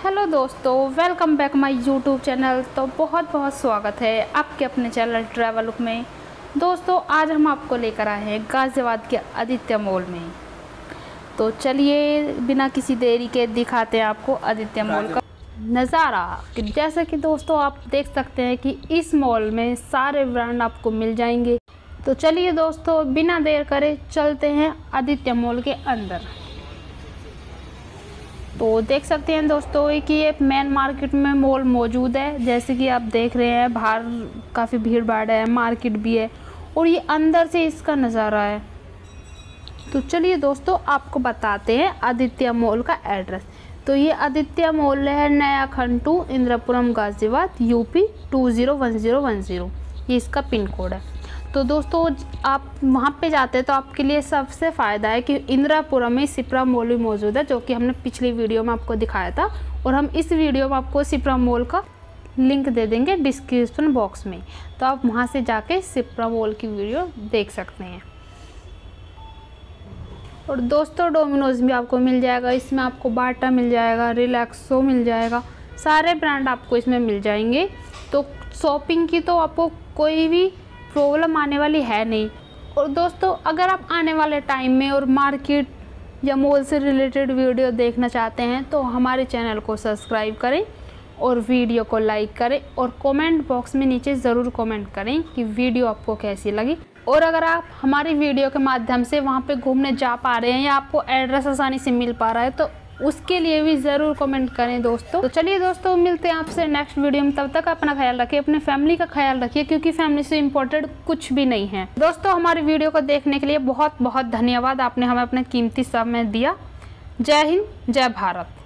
Hello दोस्तों, welcome back my YouTube channel. तो बहुत बहुत स्वागत है आपके अपने चैनल ट्रैवल लुक में। दोस्तों आज हम आपको लेकर आए हैं गाज़ियाबाद के आदित्य मॉल में। तो चलिए बिना किसी देरी के दिखाते हैं आपको आदित्य मॉल का नज़ारा। जैसा कि दोस्तों आप देख सकते हैं कि इस मॉल में सारे ब्रांड आपको मिल जाएंगे। तो चलिए दोस्तों बिना देर करे चलते हैं आदित्य मॉल के अंदर। तो देख सकते हैं दोस्तों कि ये मेन मार्केट में मॉल मौजूद है। जैसे कि आप देख रहे हैं बाहर काफ़ी भीड़ भाड़ है, मार्केट भी है और ये अंदर से इसका नज़ारा है। तो चलिए दोस्तों आपको बताते हैं आदित्य मॉल का एड्रेस। तो ये आदित्य मॉल है, नया खंड 2, इंद्रपुरम, गाज़ियाबाद, यूपी 201010। ये इसका पिन कोड है। तो दोस्तों आप वहाँ पे जाते हैं तो आपके लिए सबसे फ़ायदा है कि इंद्रपुरम में सिप्रा मॉल भी मौजूद है, जो कि हमने पिछली वीडियो में आपको दिखाया था। और हम इस वीडियो में आपको सिप्रा मॉल का लिंक दे देंगे डिस्क्रिप्शन बॉक्स में, तो आप वहाँ से जाके सिप्रा मॉल की वीडियो देख सकते हैं। और दोस्तों डोमिनोज भी आपको मिल जाएगा, इसमें आपको बाटा मिल जाएगा, रिलैक्सो मिल जाएगा, सारे ब्रांड आपको इसमें मिल जाएंगे। तो शॉपिंग की तो आपको कोई भी प्रॉब्लम आने वाली है नहीं। और दोस्तों अगर आप आने वाले टाइम में और मार्केट या मॉल से रिलेटेड वीडियो देखना चाहते हैं तो हमारे चैनल को सब्सक्राइब करें और वीडियो को लाइक करें और कमेंट बॉक्स में नीचे ज़रूर कमेंट करें कि वीडियो आपको कैसी लगी। और अगर आप हमारी वीडियो के माध्यम से वहाँ पे घूमने जा पा रहे हैं या आपको एड्रेस आसानी से मिल पा रहा है तो उसके लिए भी ज़रूर कमेंट करें दोस्तों। तो चलिए दोस्तों मिलते हैं आपसे नेक्स्ट वीडियो में। तब तक अपना ख्याल रखिए, अपने फैमिली का ख्याल रखिए, क्योंकि फैमिली से इम्पोर्टेंट कुछ भी नहीं है। दोस्तों हमारी वीडियो को देखने के लिए बहुत बहुत धन्यवाद। आपने हमें अपना कीमती समय दिया। जय हिंद, जय भारत।